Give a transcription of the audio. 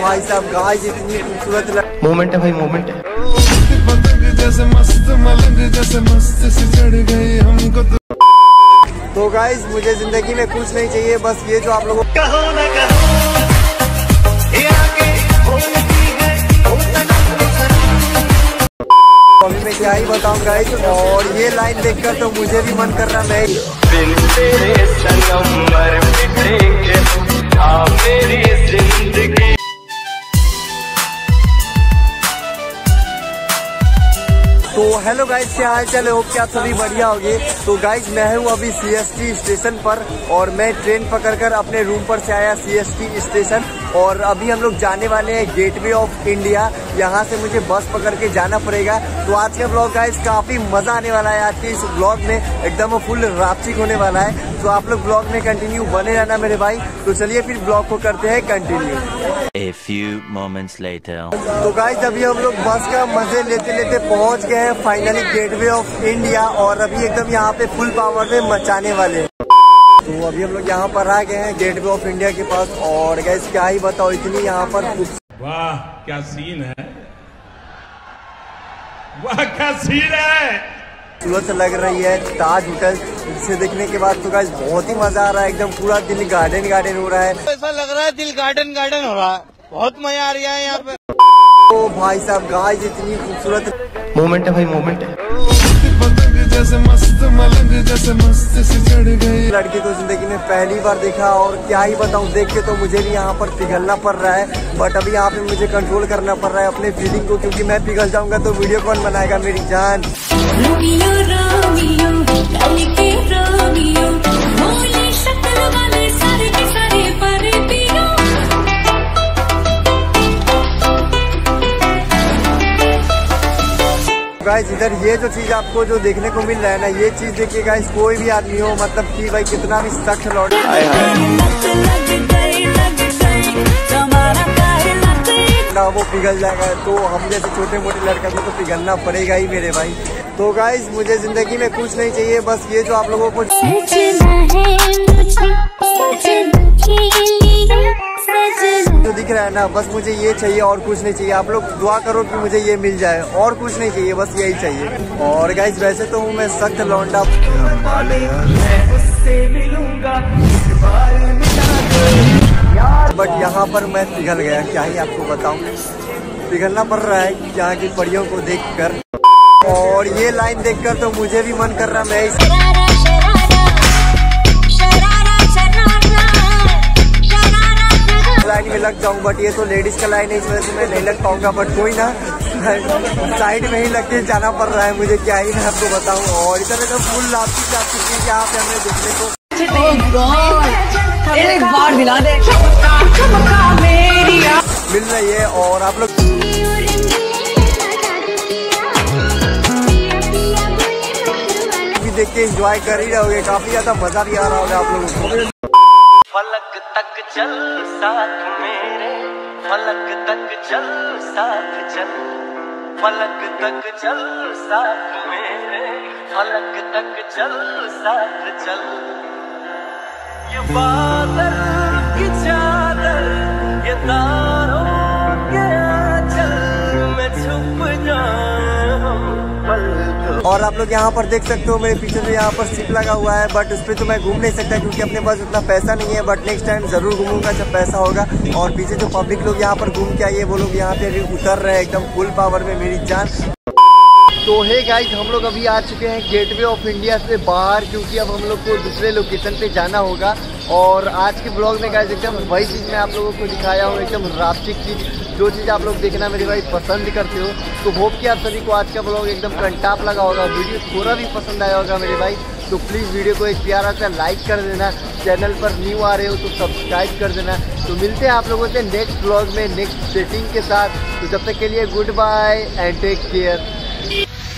भाई साहब गाइस इतनी खूबसूरत मोमेंट है भाई, मोमेंट है। जैसे मस्त मलंग जैसे मस्त से चढ़ गई हमको तो गाइस मुझे जिंदगी में कुछ नहीं चाहिए, बस ये जो आप लोगों कहो ना कहो अभी मैं क्या ही बताऊं गाइस, और ये लाइन देखकर तो मुझे भी मन कर रहा मैं बिन तेरे सनम मर मिटेंगे हाँ मेरी जिंदगी। तो हेलो गाइस, क्या हाल चाल है? होप कि आप सभी बढ़िया होंगे। तो गाइस मैं हूँ अभी CST स्टेशन पर और मैं ट्रेन पकड़कर अपने रूम पर से आया CST स्टेशन, और अभी हम लोग जाने वाले हैं गेटवे ऑफ इंडिया। यहाँ से मुझे बस पकड़ के जाना पड़ेगा। तो आज का ब्लॉग गाइस काफी मजा आने वाला है। आज के इस ब्लॉग में एकदम फुल रापचिक होने वाला है। तो आप लोग ब्लॉग में कंटिन्यू बने रहना मेरे भाई। तो चलिए फिर ब्लॉग को करते हैं continue. A few moments later. तो गाइस अभी हम लोग बस का मजे लेते लेते पहुंच गए हैं फाइनली गेटवे ऑफ इंडिया, और अभी एकदम यहाँ पे फुल पावर में मचाने वाले हैं। तो अभी हम लोग यहाँ पर आ गए हैं गेटवे ऑफ इंडिया के पास, और गाइस क्या ही बताओ इतनी यहाँ पर वाह क्या सीन है, वाह क्या सीन है, खूबसूरत लग रही है ताज होटल। इसे देखने के बाद तो गाइस बहुत ही मजा आ रहा है, एकदम पूरा दिल गार्डन गार्डन हो रहा है। ऐसा लग रहा है दिल गार्डन गार्डन हो रहा है, बहुत मजा आ रहा है यहाँ पे। तो भाई साहब गाइस इतनी खूबसूरत मोमेंट है भाई, मोमेंट है। जैसे मस्त मलंग जैसे मस्त से चढ़ गई लड़की तो जिंदगी में पहली बार देखा, और क्या ही बताऊं देख के तो मुझे भी यहाँ पर पिघलना पड़ रहा है। बट अभी यहाँ पे मुझे कंट्रोल करना पड़ रहा है अपने फीलिंग को, क्योंकि मैं पिघल जाऊंगा तो वीडियो कौन बनाएगा मेरी जान। गाइस इधर ये जो चीज आपको जो देखने को मिल रहा है ना, ये चीज देखिए गाइस, कोई भी आदमी हो मतलब कि भाई कितना भी सख्त लौट ना वो पिघल जाएगा। तो हम जैसे छोटे मोटे लड़का को तो पिघलना पड़ेगा ही मेरे भाई। तो गाइस मुझे जिंदगी में कुछ नहीं चाहिए, बस ये जो आप लोगों को जो दिख रहा है ना, बस मुझे ये चाहिए और कुछ नहीं चाहिए। आप लोग दुआ करो कि मुझे ये मिल जाए, और कुछ नहीं चाहिए, बस यही चाहिए। और गाइस वैसे तो हूँ मैं सख्त लौंडा, बट यहाँ पर मैं पिघल गया, क्या ही आपको बताऊँ, पिघलना पड़ रहा है यहाँ की परियों को देखकर। और ये लाइन देखकर तो मुझे भी मन कर रहा मैं लाइन में लग जाऊं, बट ये तो लेडीज का लाइन है, इस वजह से मैं नहीं लग पाऊंगा। बट कोई ना, साइड में ही लग के जाना पड़ रहा है मुझे, क्या ही मैं आपको बताऊं। और इधर एकदम फुल लापसी चीज यहाँ पे हमें देखने को एक बार दिला दे मिल रही है। और आप लोग देख के एंजॉय कर ही रहोगे, काफी ज्यादा मजा भी आ रहा होगा आप लोगों को। फलक तक चल साथ मेरे, फलक तक चल साथ चल, फलक तक चल साथ मेरे, फलक तक चल साथ चल। ये बादल की चादर, ये तारों के आंचल में छुप जाऊं पल। और आप लोग यहाँ पर देख सकते हो मेरे पीछे से यहाँ पर सिप लगा हुआ है, बट उस पर तो मैं घूम नहीं सकता क्योंकि अपने पास उतना पैसा नहीं है। बट नेक्स्ट टाइम जरूर घूमूंगा जब पैसा होगा। और पीछे जो पब्लिक लोग यहाँ पर घूम के आइए, वो लोग यहाँ पे अभी उतर रहे हैं एकदम फुल पावर में मेरी जान। तो हे गाइस हम लोग अभी आ चुके हैं गेटवे ऑफ इंडिया से बाहर, क्योंकि अब हम लोग को दूसरे लोकेशन पे जाना होगा। और आज के ब्लॉग में गाइस एकदम वही चीज़ मैं आप लोगों को दिखाया हूँ, एकदम रापचिक चीज़, जो चीज़ आप लोग देखना मेरे भाई पसंद करते हो। तो होप कि आप सभी को आज का ब्लॉग एकदम कंटाप लगा होगा, वीडियो थोड़ा भी पसंद आया होगा मेरे भाई। तो प्लीज़ वीडियो को एक प्यारा सा लाइक कर देना, चैनल पर न्यू आ रहे हो तो सब्सक्राइब कर देना। तो मिलते हैं आप लोगों से नेक्स्ट ब्लॉग में नेक्स्ट सेटिंग के साथ। तो जब तक के लिए goodbye and take care.